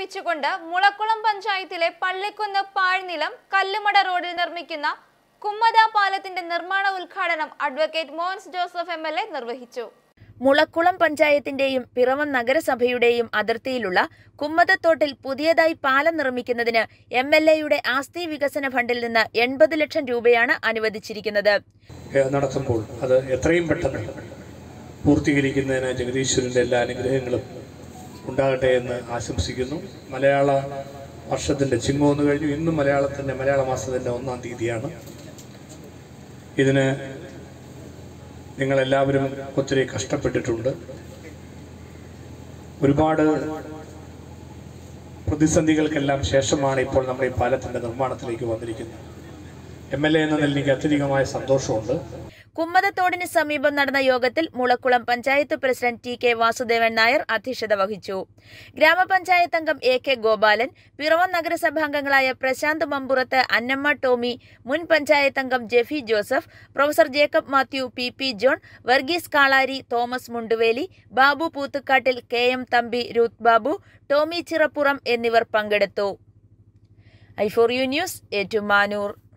ഉന്നയിച്ചുകൊണ്ട് മുളക്കുളം പഞ്ചായത്തിലെ പള്ളിക്കുന്ന് പാഴ്നിലം കല്ലുമട റോഡിൽ നിർമ്മിക്കുന്ന കുമ്മത പാലത്തിന്റെ നിർമ്മാണ ഉദ്ഘാടനം അഡ്വക്കേറ്റ് മോൻസ് ജോസഫ് MLA നിർവഹിച്ചു. മുളക്കുളം പഞ്ചായത്തിന്റെയും പിറവം നഗരസഭയുടെയും അതിർത്തിയിലുള്ള കുമ്മതത്തോട്ടിൽ പുതിയതായി പാലം നിർമ്മിക്കുന്നതിന് MLAയുടെ ആസ്തി വികസന ഫണ്ടിൽ നിന്ന് 80 ലക്ഷം രൂപയാണ് അനുവദിച്ചിരിക്കുന്നത്. നടത്തുമ്പോൾ അത് എത്രയും പെട്ടെന്ന് പൂർത്തീകരിക്കുന്നതിന് ജഗദീശ്വരന്റെ എല്ലാ അനുഗ്രഹങ്ങളും ഉണ്ടാകട്ടെ എന്ന് ആശംസിക്കുന്നു. മലയാള വർഷത്തിന്റെ ചിങ്ങോന്ന് കഴിഞ്ഞു. ഇന്നും മലയാള മാസത്തിന്റെ 1-ാം തീയതിയാണ്. ഇതിന് നിങ്ങളെല്ലാവരും ഒത്തിരി കഷ്ടപ്പെട്ടിട്ടുണ്ട്. ഒരുപാട് പ്രതിസന്ധികൾക്കെല്ലാം ശേഷമാണ് ഇപ്പോൾ നമ്മൾ ഈ പാലത്തിന്റെ നിർമ്മാണത്തിലേക്ക് വന്നിരിക്കുന്നത്. MLA എന്ന നിലയിൽ എനിക്ക് അത്യധികമായ സന്തോഷമുണ്ട്. കുമ്മതത്തോടിന് സമീപം നടന്ന യോഗത്തിൽ മുളക്കുളം പഞ്ചായത്ത് പ്രസിഡന്റ് TK വാസുദേവൻ നായർ അധ്യക്ഷത വഹിച്ചു. ഗ്രാമപഞ്ചായത്ത് അംഗം AK ഗോപാലൻ, പിറവം നഗരസഭാംഗങ്ങളായ പ്രശാന്ത് മമ്പുറത്ത്, അന്നമ്മ ടോമി, മുൻ പഞ്ചായത്ത് അംഗം Jeffy Joseph, professor Jacob Mathew, PP John, Varghese Kalari, Thomas Munduveli, Babu Poothukkattil, KM Thampi, Ruth Babu, Tomy Chirappuram എന്നിവർ പങ്കെടുത്തു. I4U news, Ettumanoor.